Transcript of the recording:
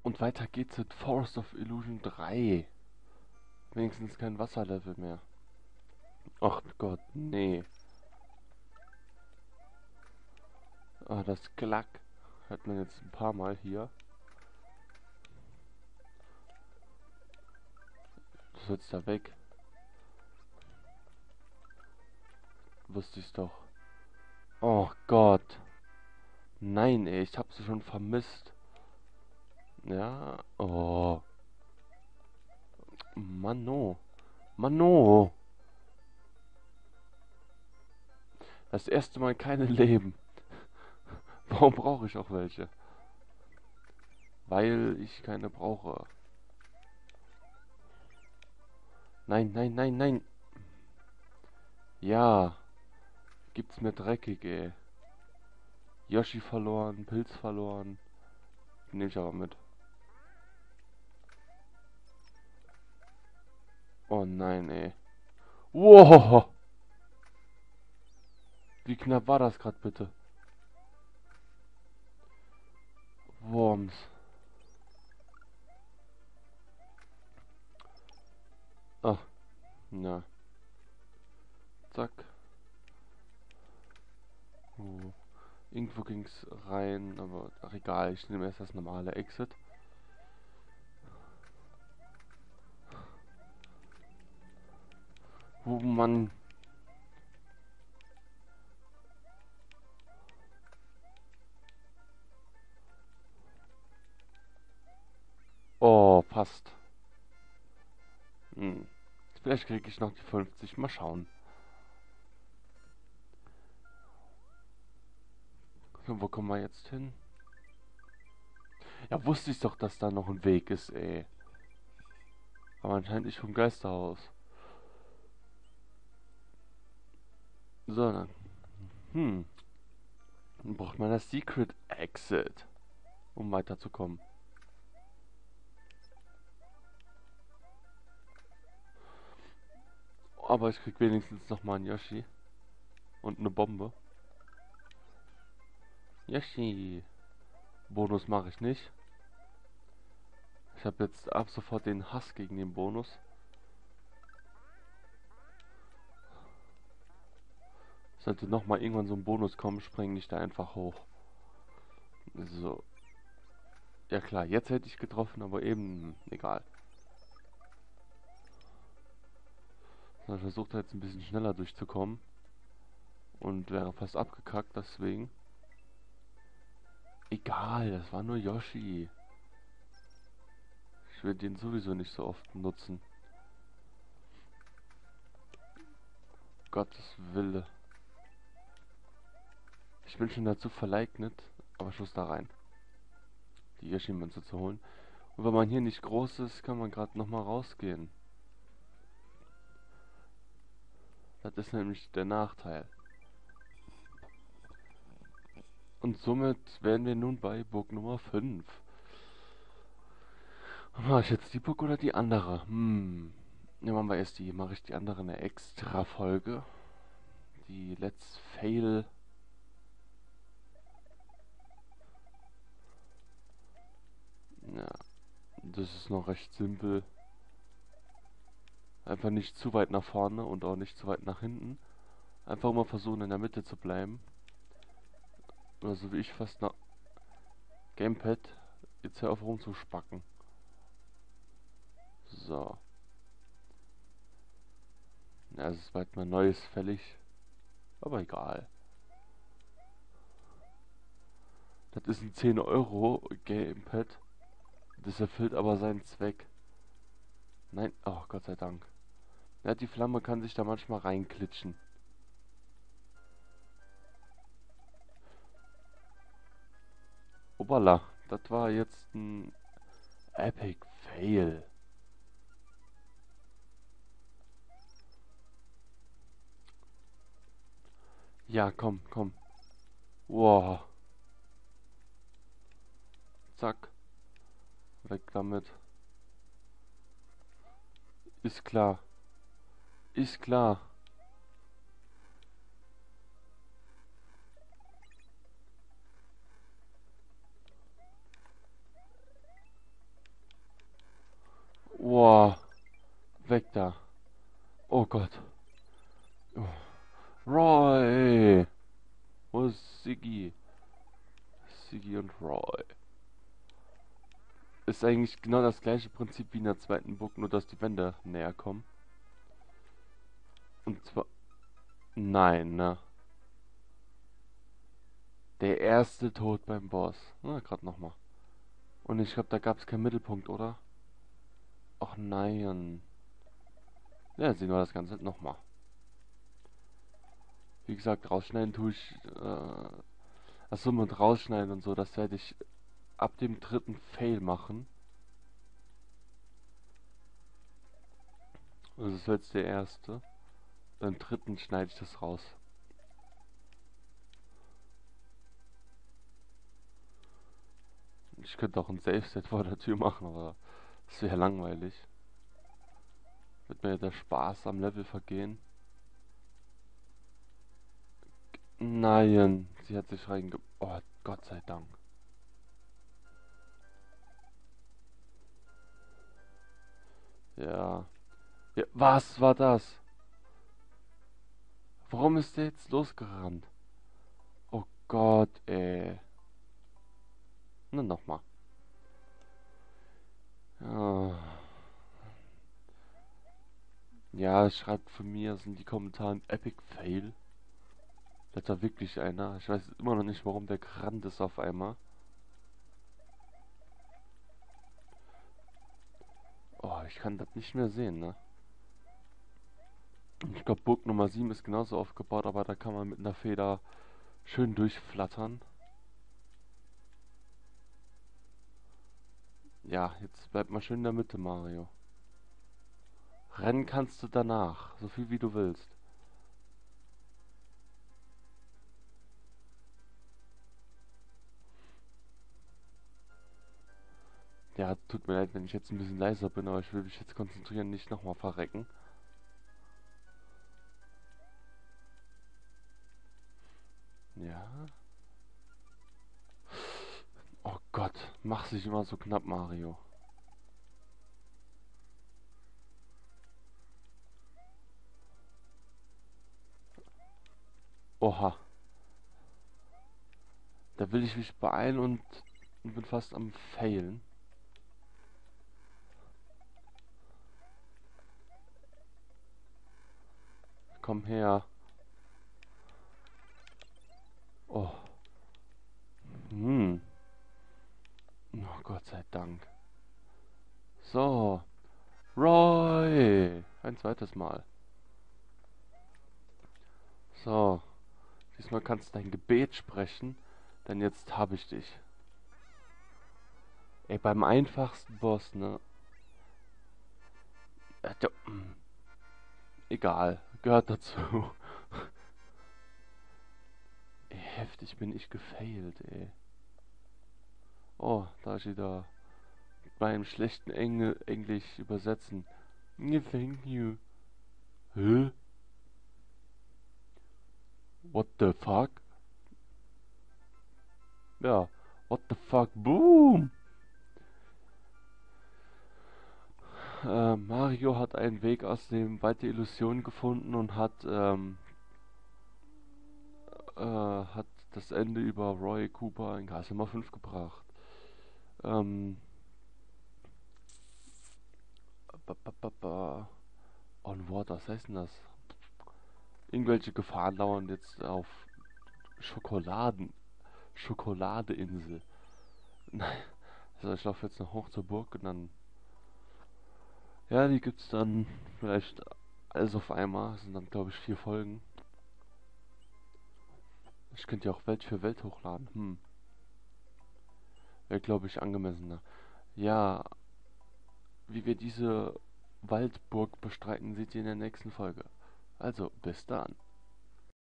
Und weiter geht's mit Forest of Illusion 3. Wenigstens kein Wasserlevel mehr. Ach Gott, nee. Ah, das Klack hört man jetzt ein paar Mal hier. Das ist jetzt da weg. Wusste ich's doch. Oh Gott. Nein, ey, ich hab sie schon vermisst. Ja, oh. Mano. Mano. Das erste Mal keine Leben. Warum brauche ich auch welche? Weil ich keine brauche. Nein, nein, nein, nein. Ja. Gibt's mir dreckig, ey. Yoshi verloren, Pilz verloren. Nehme ich aber mit. Oh nein, ey. Wow. Wie knapp war das gerade bitte? Worms. Ach, na. Zack. Irgendwo ging's rein, aber ach egal, ich nehme erst das normale Exit. Oh Mann. Oh, passt. Hm. Vielleicht kriege ich noch die 50. Mal schauen. So, wo kommen wir jetzt hin? Ja, wusste ich doch, dass da noch ein Weg ist, ey. Aber anscheinend nicht vom Geisterhaus. So, dann. Dann braucht man das Secret Exit, um weiterzukommen. Aber ich krieg wenigstens noch mal einen Yoshi. Und eine Bombe. Yoshi. Bonus mache ich nicht. Ich habe jetzt ab sofort den Hass gegen den Bonus. Sollte noch mal irgendwann so ein Bonus kommen, springe ich da einfach hoch. So. Ja klar, jetzt hätte ich getroffen, aber eben egal. So, ich versuche jetzt ein bisschen schneller durchzukommen. Und wäre fast abgekackt, deswegen. Egal, das war nur Yoshi. Ich werde den sowieso nicht so oft nutzen. Gottes Wille. Ich bin schon dazu verleugnet, aber Schuss da rein. Die Yoshi-Münze zu holen. Und wenn man hier nicht groß ist, kann man gerade nochmal rausgehen. Das ist nämlich der Nachteil. Und somit wären wir nun bei Burg Nummer 5. Mache ich jetzt die Burg oder die andere? Ja, machen wir erst die. Mache ich die andere eine extra Folge. Die Let's Fail. Ja, das ist noch recht simpel. Einfach nicht zu weit nach vorne und auch nicht zu weit nach hinten. Einfach mal versuchen in der Mitte zu bleiben. Oder so wie ich fast nach Gamepad. Jetzt hör auf rumzuspacken. So. Ja, es ist bald mal Neues fällig. Aber egal. Das ist ein 10 € Gamepad. Das erfüllt aber seinen Zweck. Nein, oh Gott sei Dank. Ja, die Flamme kann sich da manchmal reinklitschen. Obala, das war jetzt ein Epic Fail. Ja, komm, komm. Wow. Zack. Weg damit. Ist klar. Ist klar. Boah, weg da. Oh Gott. Oh. Roy! Wo ist Siggi? Siggi und Roy. Ist eigentlich genau das gleiche Prinzip wie in der zweiten Burg, nur dass die Wände näher kommen. Und zwar... Nein, ne? Der erste Tod beim Boss. Na, gerade nochmal. Und ich glaube, da gab es keinen Mittelpunkt, oder? Ach nein. Ja, sehen wir das Ganze nochmal. Wie gesagt, rausschneiden tue ich... Achso, mit rausschneiden und so, das werde ich ab dem dritten Fail machen. Also das ist jetzt der erste. Beim dritten schneide ich das raus. Ich könnte auch ein Safe-Set vor der Tür machen, aber das wäre langweilig. Wird mir der Spaß am Level vergehen. Nein, sie hat sich reinge... Oh, Gott sei Dank. Ja. Ja, was war das? Warum ist der jetzt losgerannt? Oh Gott, ey. Na, nochmal. Ja. Ja, schreibt von mir in die Kommentare Epic Fail. Das war wirklich einer. Ich weiß immer noch nicht, warum der gerannt ist auf einmal. Oh, ich kann das nicht mehr sehen, ne? Ich glaube, Burg Nummer 7 ist genauso aufgebaut, aber da kann man mit einer Feder schön durchflattern. Ja, jetzt bleib mal schön in der Mitte, Mario. Rennen kannst du danach, so viel wie du willst. Ja, tut mir leid, wenn ich jetzt ein bisschen leiser bin, aber ich will mich jetzt konzentrieren, nicht nochmal verrecken. Ja. Oh Gott, mach sich immer so knapp, Mario. Oha. Da will ich mich beeilen und bin fast am Failen. Komm her. Oh. Hm. Oh, Gott sei Dank. So. Roy. Ein zweites Mal. So. Diesmal kannst du dein Gebet sprechen, denn jetzt habe ich dich. Ey, beim einfachsten Boss, ne? Egal. Gehört dazu. Ey, heftig bin ich gefailt, ey. Oh, da steht da beim schlechten Englisch übersetzen. Yeah, thank you. Hä? What the fuck? Ja, what the fuck? Boom! Mario hat einen Weg aus dem Wald der Illusion gefunden und hat das Ende über Roy Cooper in Castle Nummer 5 gebracht. Onward, was heißt denn das? Irgendwelche Gefahren lauern jetzt auf Schokoladeinsel. Also ich laufe jetzt noch hoch zur Burg und dann... Ja, die gibt's dann vielleicht alles auf einmal. Das sind dann, glaube ich, 4 Folgen. Ich könnte ja auch Welt für Welt hochladen. Wäre, glaube ich, angemessener. Ja, wie wir diese Waldburg bestreiten, seht ihr in der nächsten Folge. Also, bis dann.